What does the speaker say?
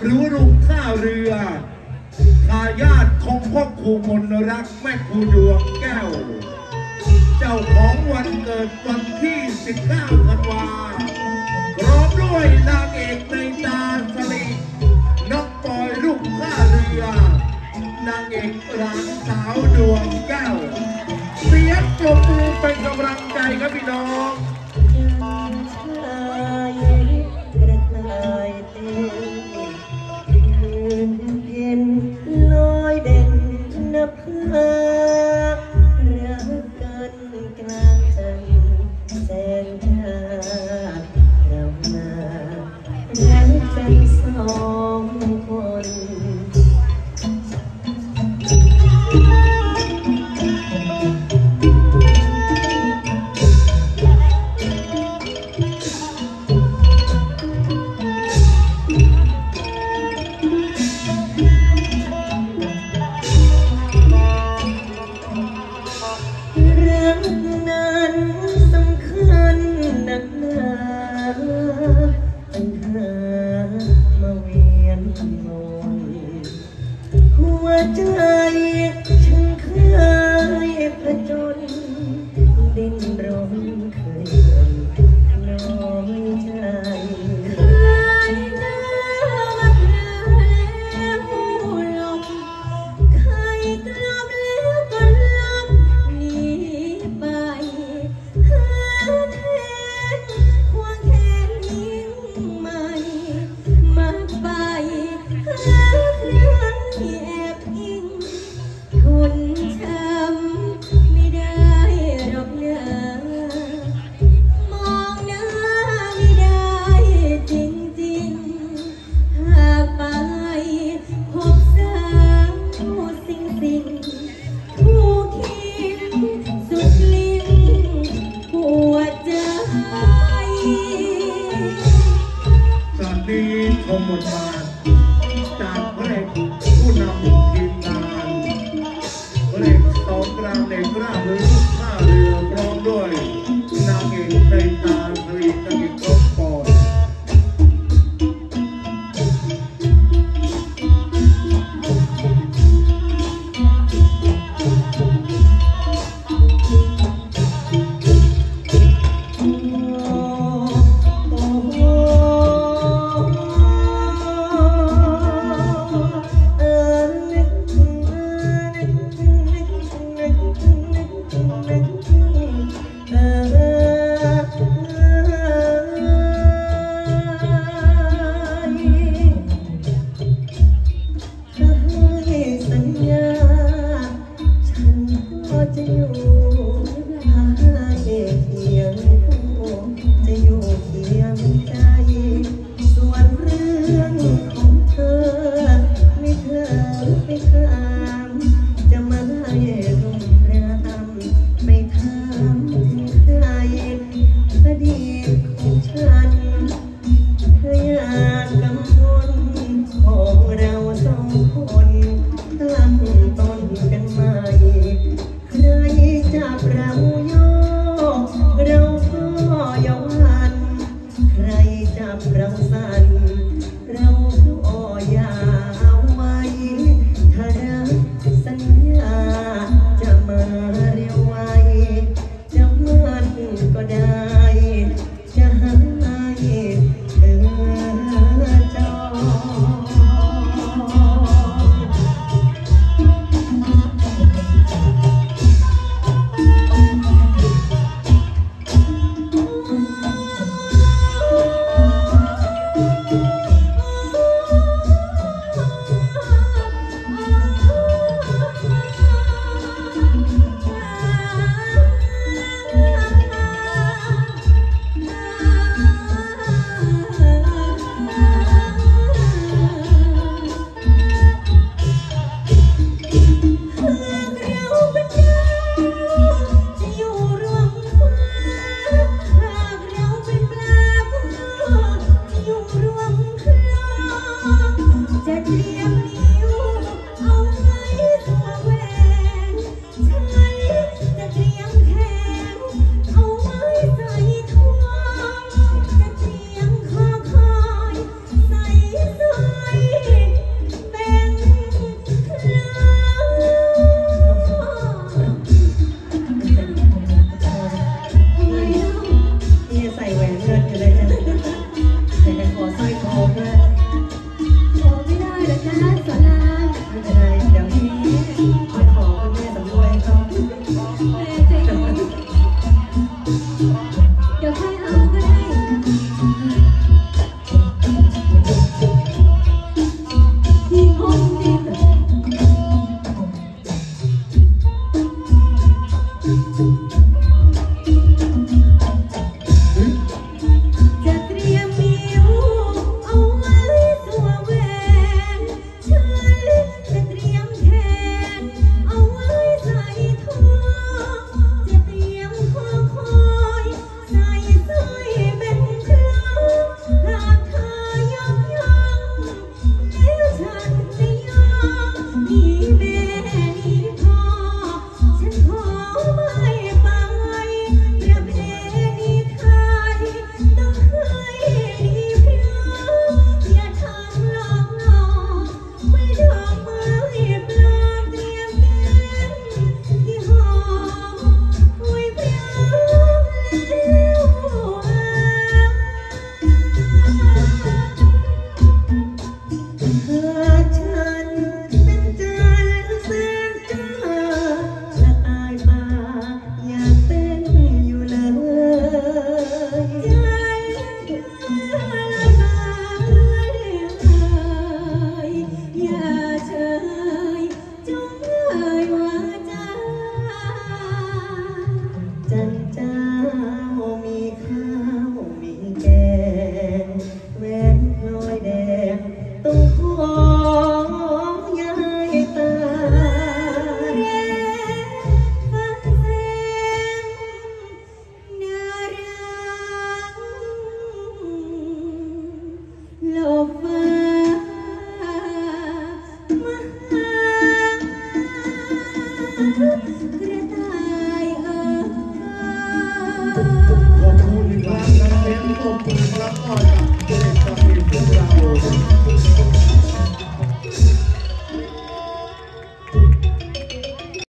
หรือว่าลุงท่าเรือทายาทของพ่อครูมนรักแม่ครูดวงแก้วเจ้าของวันเกิดวันที่19 ธันวาพร้อมด้วยนางเอกในตาสลิดน้องปอยลูกท่าเรือนางเอกหลานสาวดวงแก้วเสียงปรบมือเป็นกำลังใจครับพี่น้องลอยเด่นนับเพื่อรักกันกลางใจแสนทาเรามารักกันสองคนใจฉันเคยผจญดิ้นรนเคยน้อยใจเคยน้ำแล้วลมเคยกลับแล้วก็ลับหนีไปหาแทนควงแขนยิ่งใหม่มาไปหาเพื่อนที่แอบคนช้ำไม่ได้หรอกนะมองหน้าไม่ได้จริงๆหากไปพบสาวสิ่งผู้คิดสุดลิ้นปวดใจตอนนี้ชมบทบาทจากพระเอกผู้นำทีมงานพระเอกสองกลางเด็กร่าหรือลูกท่าเรือพร้อมด้วยนางเอกในตาผลิตนางเอกต้นปอดบมือรับหน่อยครับ